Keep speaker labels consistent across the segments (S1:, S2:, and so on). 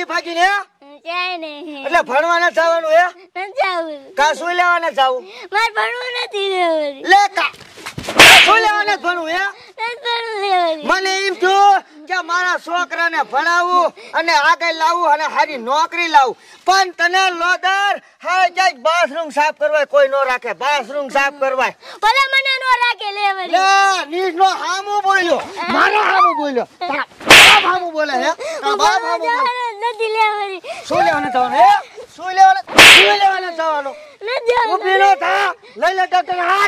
S1: ભાગી ભાગીને
S2: ક્યાંય નહીં.
S1: એટલે ભણવા ન જવાનું હે?
S2: ન જાવું.
S1: કા સુઈ લેવા ન જાવું?
S2: મારે ભણવું નથી રેવડી.
S1: લે કા સુઈ લેવા ન ભણવું હે?
S2: નથી ભણવું રેવડી.
S1: મને એમ થયું કે મારા છોકરાને ભણાવું અને આગળ લાવું અને સારી નોકરી લાવું, પણ તને લોદર હા જાય બાથરૂમ સાફ કરવા કોઈ નો રાખે, બાથરૂમ સાફ કરવા
S2: ભલે મને નો રાખે લેવડી.
S1: લે નીજ નો હામું બોલ્યો, મારો હામું બોલ્યો, તારા હામું બોલે હે? તારા બાપ હામું બોલે.
S2: નથી લેવડી.
S1: શું લેવાને જવાનું હે? શું લેવાને જવાનું?
S2: નથી જવાનું.
S1: ઊભી નો થા, લઈ લે ડોક્ટર હાલ.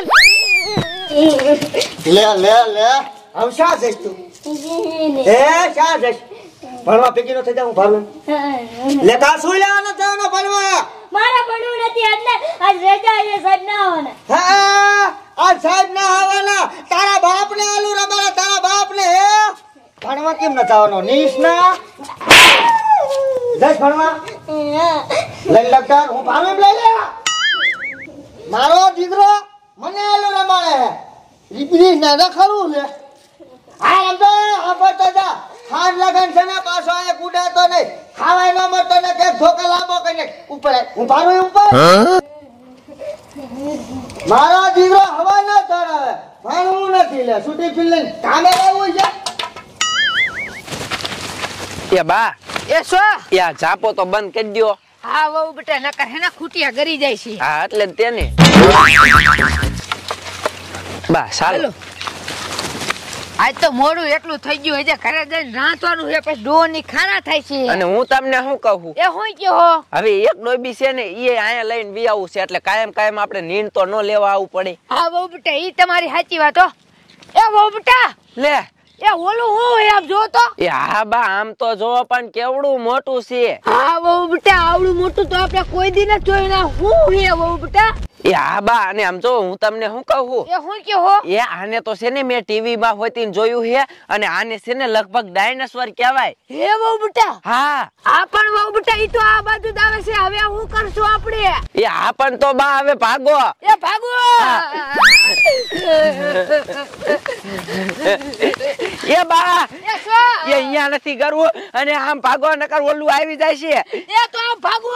S1: લે હવે શા જઈશ તું? હે શા જઈશ? ભણવા ભેગી નો થઈ જાવ ભાલું. લે કા શું લેવાને જવાનું ભણવા?
S2: મારા ભણવું નથી એટલે આજ રજા છે સાહેબ ના આવવાના.
S1: હા આ સાહેબ ના આવવાના. તારા બાપ ને આલુ રબાડા, તારા બાપ ને હે ભણવા કેમ ન જવાનો? નીશ ના જઈશ ભણવા. લઈ ડોક્ટર હું ભાલું લઈ લે. મારો દીકરો મને આલુ રમાડે હે, રીપરી ના ખરું છે. હા એમ તો આપતો જા હાર લગન છે ને પાછો આ કુડાતો નહીં, ખાવાય ન મળતો ને કે ધોકા લાંબો કરીને ઉપર હું ભારું ઉપર. મારો દીકરો હવા ન ચડાવે, ભણવું નથી. લે છૂટી પી લઈને કામે રહેવું છે.
S3: એ બા
S4: એ સો
S3: યા જાપો તો બંધ કરી દ્યો.
S4: હા વહુ બેટા નકર હેના ખૂટિયા ગરી જાય છે.
S3: હા એટલે જ તેને બા ચાલો.
S4: હાલો આજ તો મોડું એટલું થઈ ગયું હજે ઘરે જઈને રાંધવાનું છે, પછી ડોની ખાના થાય છે.
S3: અને હું તમને શું કહું,
S4: એ હું કયો
S3: હવે એક ડોબી છે ને એ અહીંયા લઈને વી આવું છે, એટલે કાયમ કાયમ આપણે નીંદ તો ન લેવા આવવું પડે.
S4: હા વહુ બેટા ઈ તમારી સાચી વાત હો. એ વહુ બેટા
S3: લે
S4: એ ઓલું હું આમ જો તો.
S3: એ હા બા આમ તો જો પણ કેવડું મોટું છે.
S4: હા વહુ બેટા આવડું મોટું તો આપણે કોઈ દી ન જોયું ના. હું હે વહુ બેટા.
S3: એ હા બા અને આમ જો હું તમને શું કહું,
S4: એ હું કયો
S3: એ આને તો છે ને મેં ટીવી માં હોતી જોયું છે, અને આને છે ને લગભગ ડાયનાસોર કહેવાય.
S4: હે વહુ બેટા.
S3: હા
S4: આ પણ વહુ બેટા ઈ તો આ બાજુ જ આવે છે. હવે હું કરશું આપણે?
S3: એ હા પણ તો બા હવે ભાગો.
S4: એ ભાગો.
S3: એ બા
S4: એ સો
S3: એ અહીંયા નથી કરવું, અને આમ ભાગો નકર ઓલું આવી જાય છે.
S4: એ તો આમ ભાગો.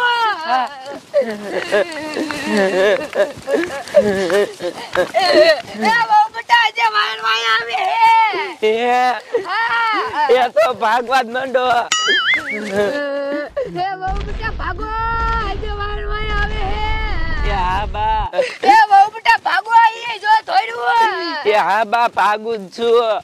S4: એ બહુ બેટા જે વાળવાય આવે હે. હા
S3: એ તો ભાગવા જ મંડો.
S4: એ બહુ બેટા ભાગો જે વાળવાય આવે હે.
S3: એ હા બા
S4: એ બહુ બેટા ભાગો ઈ જો ધોડ્યું.
S3: એ હા બા ભાગું જ છું.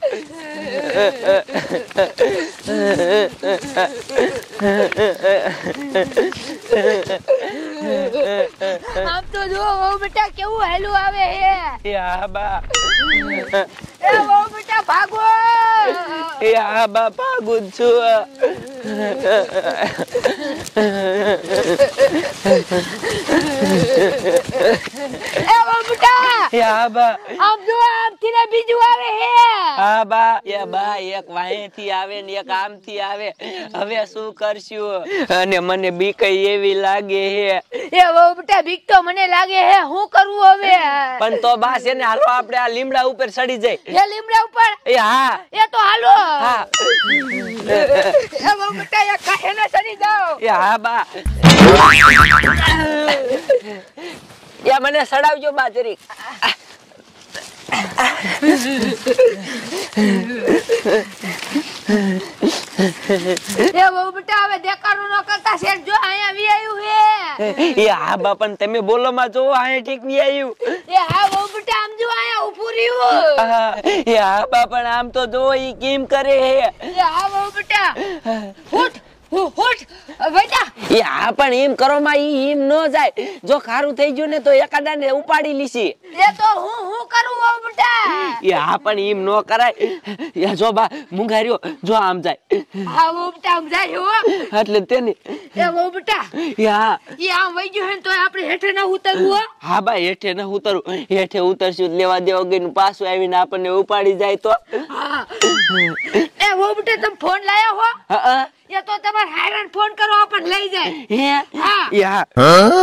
S4: આમ તો જો બહુ બેટા કેવું હેલું આવે હે.
S3: એ હા બા
S4: એ બહુ બેટા ભાગો.
S3: એ હા બા ભાગું જ છું.
S4: એ બહુ બેટા
S3: એ હા બા
S4: આમ જો આમથી ને બીજું આવે હે.
S3: હા બા એ બા એક વાહેથી આવે ને એક આમથી આવે. હવે શું કરશું, અને મને બીક એવી લાગે હે.
S4: એ બહુ બેટા બીક તો મને લાગે હે. શું કરવું હવે?
S3: પણ તો બા છે ને હાલો આપણે આ લીમડા ઉપર ચડી જાય.
S4: એ લીમડા ઉપર?
S3: એ હા
S4: એ તો હાલો.
S3: હા
S4: એ બહુ બેટા એ કાહે ને ચડી જાઓ.
S3: એ હા બા યા મને સડાવજો બા જરીક.
S4: એ બહુ બેટા હવે દેખાડું ન કરતા શેઠ જો અહીંયા વી આવ્યું હે.
S3: એ હા બા પણ તમે બોલો માં જો આયા ઠીક વી આવ્યું.
S4: એ હા બહુ બેટા આમ જો અહીંયા ઊભું રહ્યું.
S3: એ હા બા પણ આમ તો જો ઈ કેમ કરે હે.
S4: એ હા બહુ બેટા ઉઠ ઉઠ બેટા.
S3: એ હા પણ એમ કરો માં ઈ એમ ન જાય. જો ખારું થઈ ગયું ને તો એકાદાને ઉપાડી લીસી.
S4: એ તો હું કરું બહુ બેટા.
S3: એ હા પણ એમ ન કરાય. એ જો બા મુંગાર્યો જો આમ જાય.
S4: હા બહુ બેટા આમ જાય હો.
S3: એટલે તેને
S4: એ બહુ બેટા
S3: હા
S4: ઈ આમ વઈ ગયો હે ને તો આપણે હેઠે ન ઉતરવું હો.
S3: હા બા હેઠે ન ઉતરવું. હેઠે ઉતરશું લેવા દેવા ગઈને પાછું આવીને આપણને ઉપાડી જાય તો.
S4: હા એ બહુ બેટા તમે ફોન લાયા હો.
S3: હા
S4: એ તો તમારે હાયરન ફોન કરો આપણને લઈ જાય.
S3: હે
S4: હા
S3: યા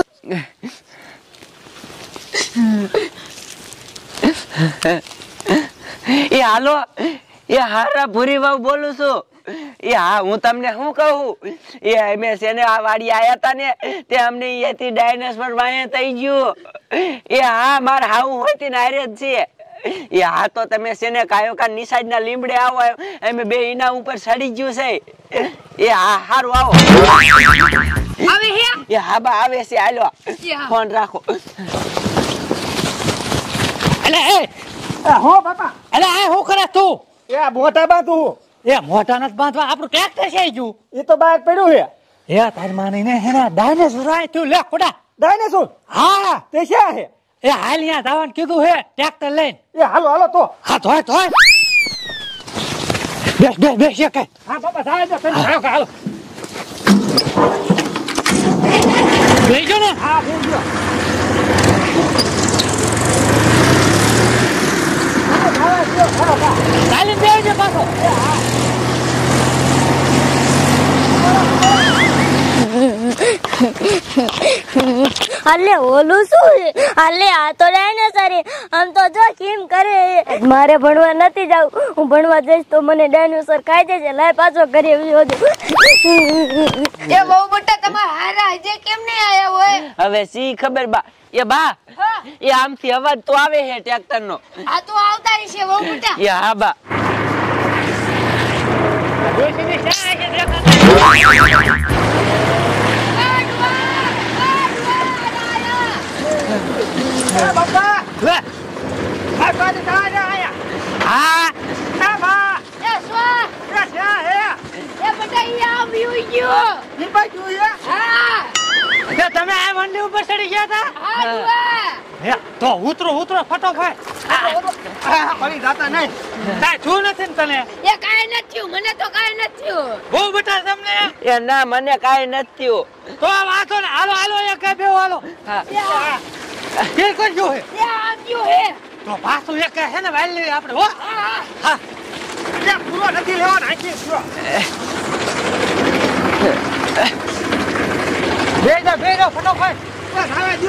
S3: એ હાલો એ હારા ભૂરી વાવ બોલું છું. એ હા હું તમને શું કહું એ અમે છે ને આ વાડી આયા તા ને તે અમને અહીંયાથી ડાયનાસોર વાયા થઈ ગયું એ હા મારા હાવું હોય તે નારે જ છે એ હા તો તમે છે ને કાયો કા નિસાજ ના લીમડે આવો અમે બે એના ઉપર ચડી ગયું છે એ હા હારું આવો
S4: આવે હે
S3: એ હા બા આવે છે હાલો ફોન રાખો
S5: અલે એ
S1: હો બાપા
S5: અલે આ હું કરે તું
S1: એ મોટા બાંધું
S5: એ મોટા નથી બાંધવા આપણું ટ્રેક્ટર છે ગયું
S1: એ તો બહાર પડ્યું છે
S5: એ તારી માની ને હેના ડાયનેસોર આય તું લે ખોડા
S1: ડાયનેસોર
S5: હા
S1: તે ક્યાં છે
S5: એ હાલ અહીંયા જવાનું કીધું હે ટ્રેક્ટર લઈને
S1: એ હાલો હાલો તો
S5: હા ધોય ધોય બેસ એ કઈ
S1: હા બાપા જાય છે
S5: હાલો બેજો ને
S1: હા બેજો
S5: ચાલીને બેજો પાછો
S2: અલે ઓલું શું છે અલે આ તો ડાયનાસોર આમ તો જો કેમ કરે મારે ભણવા નથી જાવ હું ભણવા જઈશ તો મને ડાયનાસોર ખાઈ જશે લાય પાછો ઘરે આવ્યો
S4: એ બહુ મોટા તમારા હારા હજે કેમ નહીં આયા હોય
S3: હવે સી ખબર બા એ બા એ આમથી અવાજ તો આવે છે ટ્રેક્ટર નો
S4: આ તો આવતા છે બહુ મોટા
S3: એ હા બા
S1: બાપા
S5: લે
S1: આ પાડી થાય આયા
S5: હા
S1: આ બા
S4: એ સ્વા
S1: ક્યાં છે
S4: એ બેટા ઈ આવ્યું ગયો
S1: ઈ બાજુ છે
S4: હા
S5: તે તમે આ મંડી ઉપર ચડી ગયા હતા
S4: હા જુઆ
S5: હે તો ઉતરો ફટાફટ
S1: હા પડી જાતા નહીં
S5: કાઈ છું નથી ને તને
S4: એ કાઈ નથી થયું મને તો કાઈ નથી થયું
S5: બહુ બેટા તમને
S3: એ ના મને કાઈ નથી થયું
S5: તો આ વાંધો ને હાલો એક બે હાલો
S3: હા
S5: કે કરજો હે
S4: એ આવ્યું હે
S5: તો પાછું એક છે ને વાલ લઈએ આપણે હો હા
S1: એ પૂરો નથી લેવાનો આખી પૂરો બેજો ફટાફટ બસ આવે જો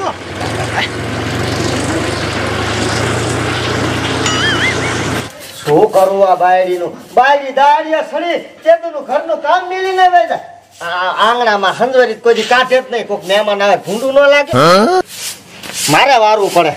S1: શું કરવું આ બાયડીનું બાયડી દાડિયા સડી ચેતુનું ઘરનું કામ મિલીને વેજા આ આંગણામાં હંજવરી કોઈ દી કાઢે જ નહીં કોઈક મહેમાન આવે ભૂંડું ન લાગે મારે વારવું પડે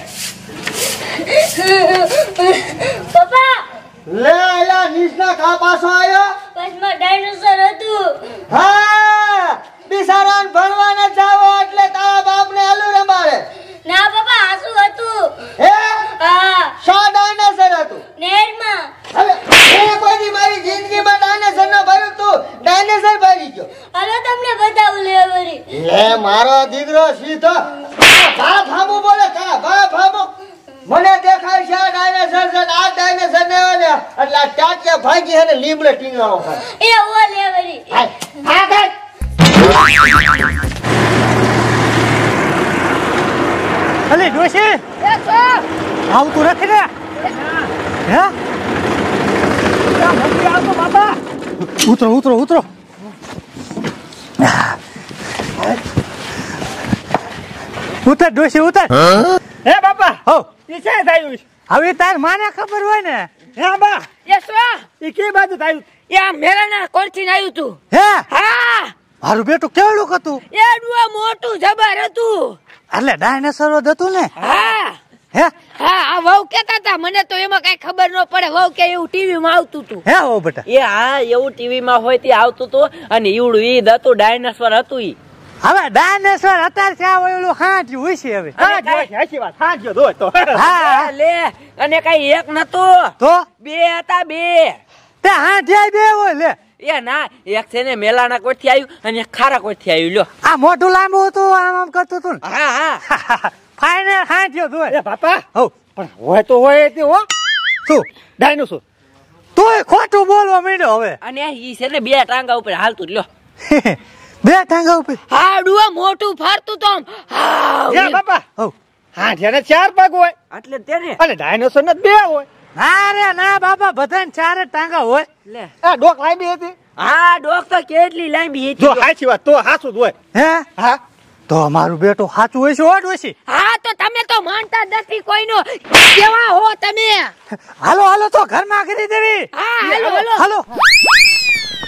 S2: પપ્પા
S1: લે એલા નીચના ખા પાછો આવ્યો
S2: બસમાં ડાયનાસોર હતું
S1: હા બિસારાને ભણવા ન જાવો એટલે તારા બાપને આલુ રમાડે
S2: ના પપ્પા આ શું હતું
S1: હે
S2: હા
S1: શો ડાયનાસોર હતું
S2: નેરમાં
S1: હવે એ કોઈ દી મારી જિંદગીમાં ડાયનાસોર ન ભર્યું તું ડાયનાસોર ભરી ગયો
S2: હાલો તમને બતાવું લેવરી
S1: લે મારો દીકરો સીધો બાપ હામુ બોલે કા બાપ હામુ મને દેખાય છે આ ડાયનાસોર છે આ ડાયનાસોર ને એટલે આ ટાટિયા ભાગી હે ને લીમડે ટીંગાણો કરે
S2: એ ઓ લેવરી
S1: હા હા કાઈ
S5: અલે ડોશી
S4: એ સ્વા
S5: આવતું નથી ને હે
S1: આવતો બાપા
S5: ઉતરો ઉતર ડોશી ઉતર
S1: હે બાપા
S5: હો
S1: ઈ છે થયું
S5: હવે તાર માને ખબર હોય ને
S1: હે બા
S4: એ સ્વા
S1: ઈ કે બાજુ થયું
S4: એ આ મેરાના કોરથી આવ્યું તું
S5: હે
S4: હા
S5: મારું બેટું કેવડું હતું
S4: એ ડુઆ મોટું જબર હતું
S5: એટલે ડાયનાસોર જ હતું ને
S4: હા
S5: હે
S4: હા આ વહુ કેતા હતા મને તો એમાં કઈ ખબર ન પડે વહુ કે એવું ટીવી માં આવતું હતું
S5: હે હો બેટા
S3: એ હા એવું ટીવી માં હોય તે આવતું હતું અને ઈવડું ઈદ હતું ડાયનાસોર હતું ઈ
S5: હવે ડાયનાસોર અત્યારે છે ઓલું હાંટ્યું હોય છે હવે
S1: હા જો સાચી વાત હા જો દો તો
S5: હા
S3: લે અને કઈ એક નતું
S5: તો
S3: બે હતા બે
S5: તે હાંટ્યા બે હોય લે
S3: એ ના એક છે ને મેલાના કોઠી આવ્યું અને એક ખારા કોઠી આવ્યું લ્યો
S5: આ મોઢું લાંબુ હતું આમ કરતું હતું ને
S3: હા હા
S5: ફાઈનલ હાંટ્યો તું
S1: એ બાપા
S5: હો
S1: પણ હોય તો હોય તે હો
S5: શું
S1: ડાયનોસોર
S5: તોય ખોટું બોલવા માંડ્યો હવે
S3: અને ઈ છે ને બે ટાંગા ઉપર હાલતું લ્યો
S5: બે ટાંગા ઉપર
S4: હા ડુઆ મોટું ફરતું તો આમ. હા
S1: હે બાપા
S5: હો
S1: હા જેને ચાર પગ હોય
S3: એટલે તેને
S1: અને ડાયનોસોર ને બે હોય
S5: ના રે ના બાપા બધાને ચાર જ ટાંગા હોય
S3: લે
S1: આ ડોક લાંબી હતી
S3: હા ડોક તો કેટલી લાંબી હતી
S1: જો સાચી વાત તો હાસું જ હોય
S5: હે
S1: હા
S5: તો મારું બેટું સાચું હોય છે ઓડ હોય છે
S4: હા તો તમે તો માનતા જ નથી કોઈનો કેવા હો તમે
S5: હાલો હાલો તો ઘરમાં કરી દેવી
S4: હા હાલો હાલો
S5: હાલો